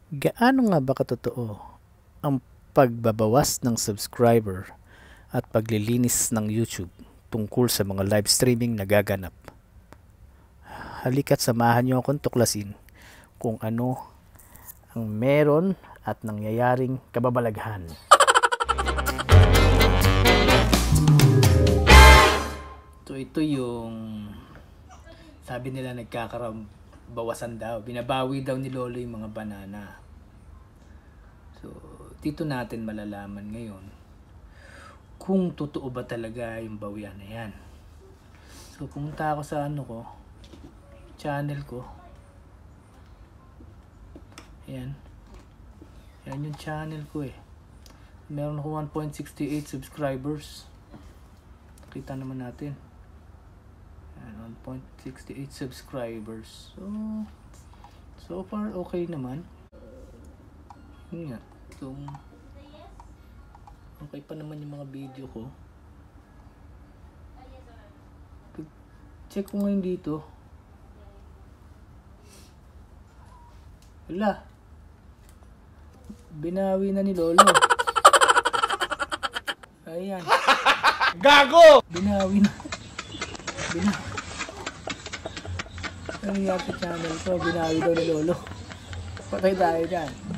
Gaano nga ba katotoo ang pagbabawas ng subscriber at paglilinis ng YouTube tungkol sa mga live streaming na gaganap? Halika't samahan niyo akong tuklasin kung ano ang meron at nangyayaring kababalaghan. So ito yung sabi nila bawasan daw. Binabawi daw ni Lolo yung mga banana. So dito natin malalaman ngayon kung totoo ba talaga yung bawian na yan. So pumunta ako sa channel ko. Ayan. Yan yung channel ko eh. Meron ako 1.68 subscribers. Kita naman natin. Ayan, 1.68 subscribers. So far okay naman. Yun nga. So, okay pa naman yung mga video ko. Check ko ngayon dito. Wala. Binawi na ni Lolo. Ayan. Gago! Binawi na. Ano nangyari sa channel ko? Binawi daw ni Lolo. Patay tayo dyan.